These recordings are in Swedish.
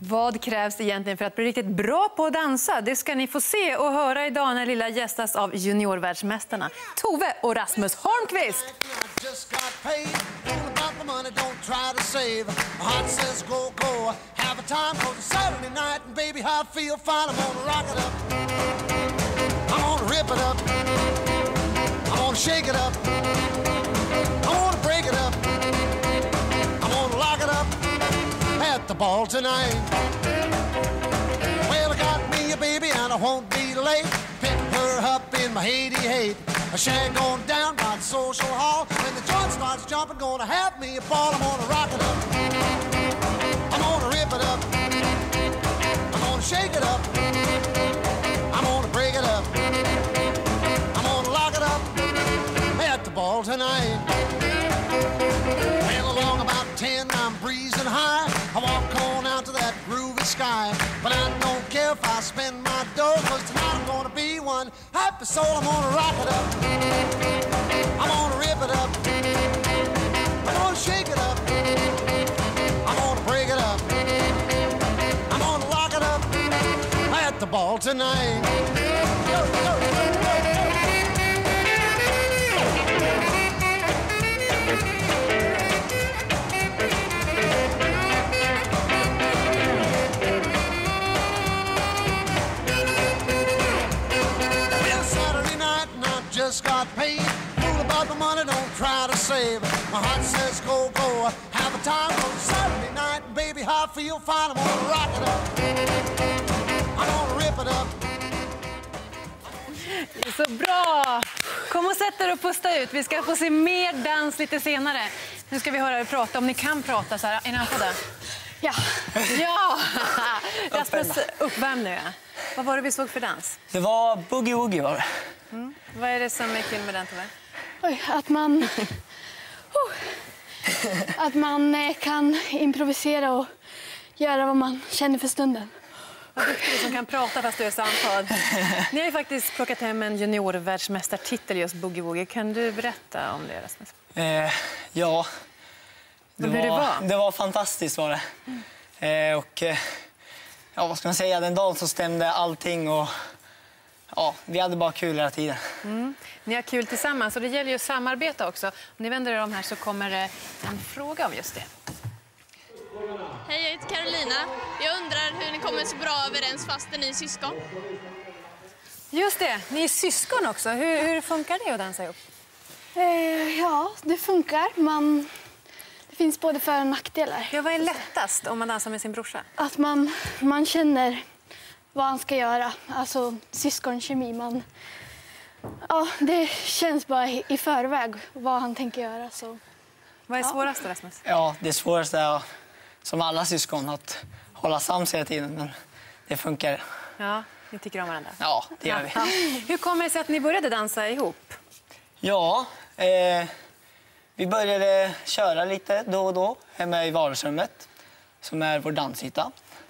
Vad krävs egentligen för att bli riktigt bra på att dansa? Det ska ni få se och höra idag när Lilla gästas av juniorvärldsmästarna Tove och Rasmus Holmqvist. The ball tonight. Well, I got me a baby and I won't be late. Pick her up in my 88. A shag going down by the social hall. When the joint starts jumping, gonna have me a ball. I'm gonna rock it up. I'm gonna rip it up. I'm gonna shake it up. I'm gonna break it up. I'm gonna lock it up at the ball tonight. Well, along about 10, I'm breezing high. I walk on out to that groovy sky. But I don't care if I spend my dough, cause tonight I'm gonna be one happy soul. I'm gonna rock it up. I'm gonna rip it up. I'm gonna shake it up. I'm gonna break it up. I'm gonna lock it up at the ball tonight. Go, go, go, go. Just got paid. Fool about the money, don't try to save. My heart says go, go. Have a time on Saturday night. Baby, I feel fine. I'm gonna rock it up. I'm gonna rip it up. Så bra! Kom och sätt er och pusta ut. Vi ska få se mer dans lite senare. Nu ska vi höra er prata. Om ni kan prata så här. Är ni andra? Ja. Ja! Rasmus, uppvärm nu. Vad var det vi såg för dans? Det var Boogie Woogie var det. Mm. Vad är det som är kul med den, Tove? Oj, att man kan improvisera och göra vad man känner för stunden. Vad duktig som kan prata fast du är samtad. Ni har ju faktiskt plockat hem en juniorvärldsmästartitel just Boogie Woogie. Kan du berätta om det, Rasmus? Ja, det var fantastiskt var det. Ja, vad ska man säga, den dagen så stämde allting och ja, vi hade bara kul hela tiden. Mm. Ni har kul tillsammans och det gäller ju att samarbeta också. Om ni vänder er om här så kommer det en fråga om just det. Hej, jag heter Carolina. Jag undrar hur ni kommer så bra överens fast ni är syskon. Just det, ni är syskon också. Hur funkar det att dansa ihop? Ja, det funkar. Det finns både för- och nackdelar. Ja, vad är lättast om man dansar med sin brorsa? Att man känner vad han ska göra. Alltså syskonkemi. Ja, det känns bara i förväg vad han tänker göra. Så. Vad är svårast, Rasmus? Ja, det svåraste är som alla syskon att hålla sams hela tiden. Men det funkar. Ja, ni tycker om varandra. Ja, det gör vi. Hur kommer det sig att ni började dansa ihop? Ja, vi började köra lite då och då hemma i vardagsrummet som är vår dansyta.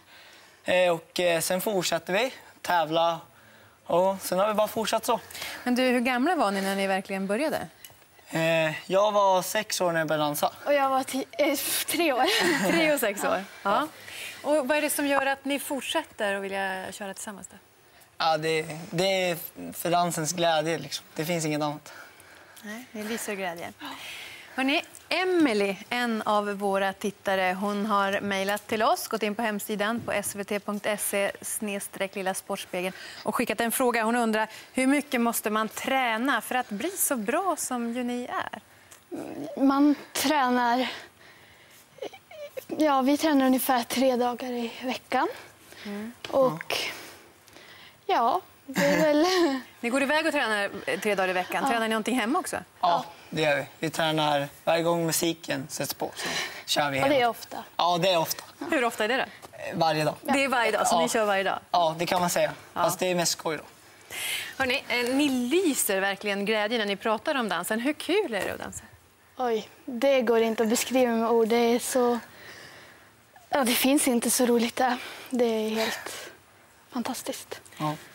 Och sen fortsatte vi tävla och sen har vi bara fortsatt så. Men du, hur gamla var ni när ni verkligen började? Jag var 6 år när jag började dansa. Och jag var 3 år. 3 och 6 år. Ja. Och vad är det som gör att ni fortsätter och vill köra tillsammans då? Ja, det är för dansens glädje liksom. Det finns inget annat. Nej, det lyser glädje. Hörrni, Emily, en av våra tittare, hon har mejlat till oss, gått in på hemsidan på svt.se/Lilla Sportspegeln och skickat en fråga. Hon undrar, hur mycket måste man träna för att bli så bra som ju ni är? Man tränar... Ja, vi tränar ungefär 3 dagar i veckan. Och ja, det är väl... Ni går iväg och tränar 3 dagar i veckan. Tränar ni någonting hemma också? Ja, det gör vi. Vi tränar varje gång musiken sätts på. Så kör vi Och det är hemma. ofta. Ja, det är ofta. Hur ofta är det då? Varje dag. Det är varje dag, så ni kör varje dag? Ja, det kan man säga. Fast det är mest skoj då. Hörrni, ni lyser verkligen glädje när ni pratar om dansen. Hur kul är det att dansa? Oj, det går inte att beskriva med ord. Det är så... Ja, det finns inte så roligt där. Det är helt fantastiskt. Ja.